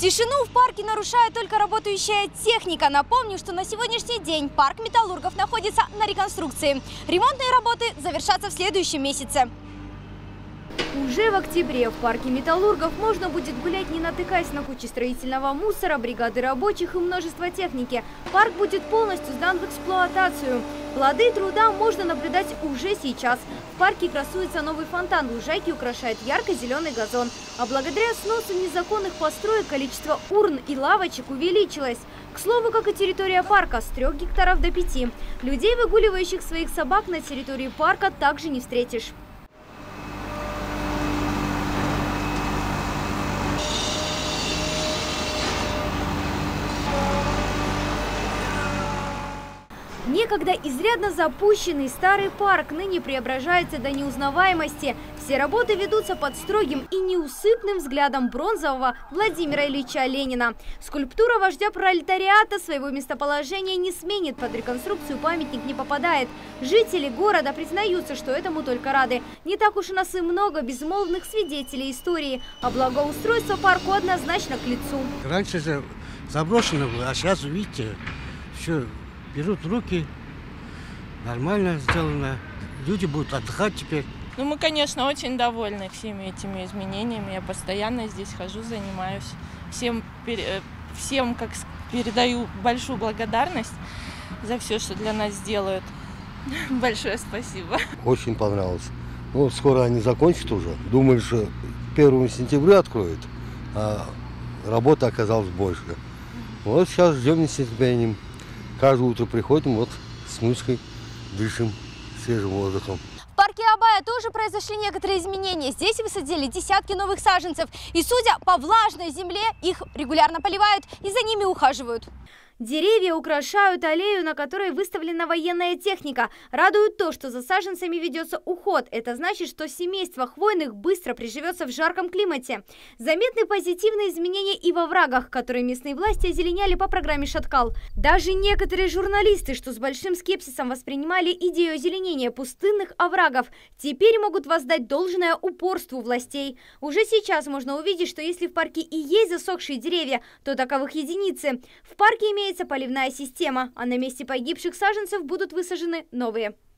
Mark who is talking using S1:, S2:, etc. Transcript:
S1: Тишину в парке нарушает только работающая техника. Напомню, что на сегодняшний день парк Металлургов находится на реконструкции. Ремонтные работы завершатся в следующем месяце. Уже в октябре в парке Металлургов можно будет гулять, не натыкаясь на кучи строительного мусора, бригады рабочих и множество техники. Парк будет полностью сдан в эксплуатацию. Плоды труда можно наблюдать уже сейчас. В парке красуется новый фонтан, лужайки украшает ярко-зеленый газон. А благодаря сносу незаконных построек количество урн и лавочек увеличилось. К слову, как и территория парка, с 3 гектаров до 5. Людей, выгуливающих своих собак на территории парка, также не встретишь. Некогда изрядно запущенный старый парк ныне преображается до неузнаваемости. Все работы ведутся под строгим и неусыпным взглядом бронзового Владимира Ильича Ленина. Скульптура вождя пролетариата своего местоположения не сменит, под реконструкцию памятник не попадает. Жители города признаются, что этому только рады. Не так уж у нас и много безмолвных свидетелей истории, а благоустройство парку однозначно к лицу.
S2: Раньше же заброшено было, а сейчас, видите, все берут в руки, нормально сделано. Люди будут отдыхать теперь.
S3: Ну, мы, конечно, очень довольны всеми этими изменениями. Я постоянно здесь хожу, занимаюсь. Всем передаю большую благодарность за все, что для нас делают. Большое спасибо.
S4: Очень понравилось. Ну, скоро они закончат уже. Думали, что 1 сентября откроют, а работа оказалась больше. Вот сейчас ждем нетерпением. Каждое утро приходим, вот с внучкой дышим свежим воздухом.
S1: В парке Абая тоже произошли некоторые изменения. Здесь высадили десятки новых саженцев. И судя по влажной земле, их регулярно поливают и за ними ухаживают. Деревья украшают аллею, на которой выставлена военная техника. Радует то, что за саженцами ведется уход. Это значит, что семейство хвойных быстро приживется в жарком климате. Заметны позитивные изменения и во оврагах, которые местные власти озеленяли по программе «Шаткал». Даже некоторые журналисты, что с большим скепсисом воспринимали идею озеленения пустынных оврагов, теперь могут воздать должное упорству властей. Уже сейчас можно увидеть, что если в парке и есть засохшие деревья, то таковых единицы. В парке имеется поливная система, а на месте погибших саженцев будут высажены новые.